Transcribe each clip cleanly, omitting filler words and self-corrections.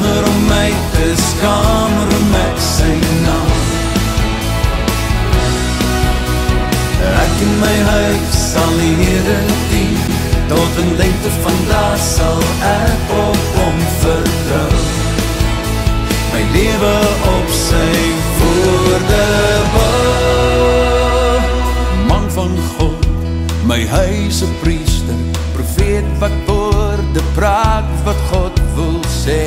sonder om my te skaam, roem ek sy naam. Ek in my huis sal die Here dien, tot in lengte van dae sal ek op hom vertrou. My lewe op sy woorde bou. Man van God, my huis 'n priester, profeet wat woorde praat wat God wil sê.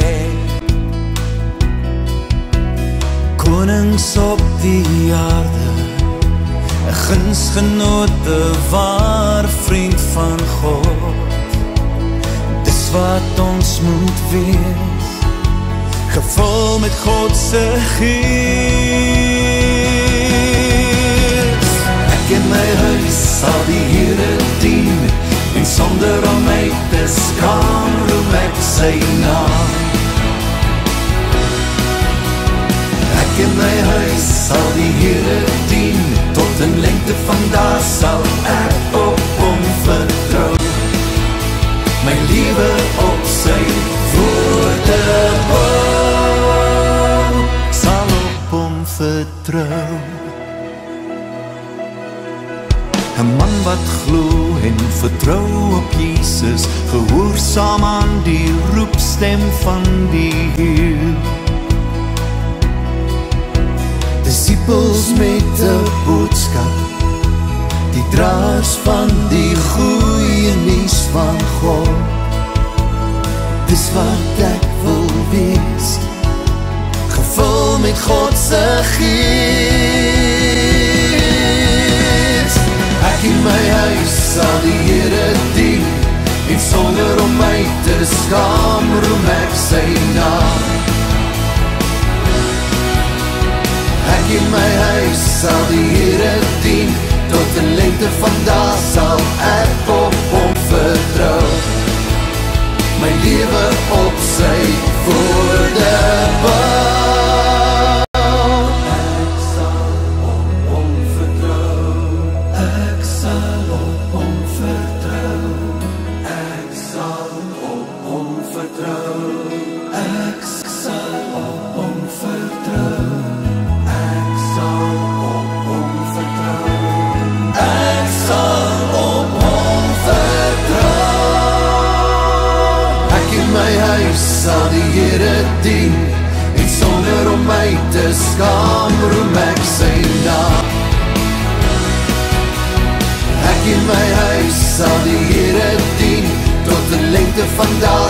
Konings op die aarde, 'n gunsgenote, ware vriend van God. Dis wat ons moet wees, gevul met God se gees. Ek in my huis sal die Here dien, en sonder om my te skaam, roem ek sy naam. Ek in my huis sal die Here dien, tot in lengte van dae sal ek op hom vertrou. My lewe op sy woorde bou, sal op hom vertrou. 'n man wat glo en vertrou op Jesus, gehoorsaam aan die roepstem van die Heer. Discipels met 'n boodskap, die draers van die goeie nuus van God. Dis wat ek wil wees, gevul met God se gees. Ek in my huis sal die Here dien, en sonder om my te skaam, roem ek sy naam. Ek in my huis sal die Here dien, tot in lengte van dae sal ek op hom vertrou. My lewe op sy woorde bou. Ek sal op hom vertrou. Ek sal op hom vertrou. Ek sal op hom vertrou. Ek sal op hom vertrou. Ek sal op hom vertrou. Ek sal op hom vertrou. Ek in my huis sal die Here dien, en sonder om my te skaam, roem ek sy naam. Ek in my huis sal die Here dien, tot in lengte van dae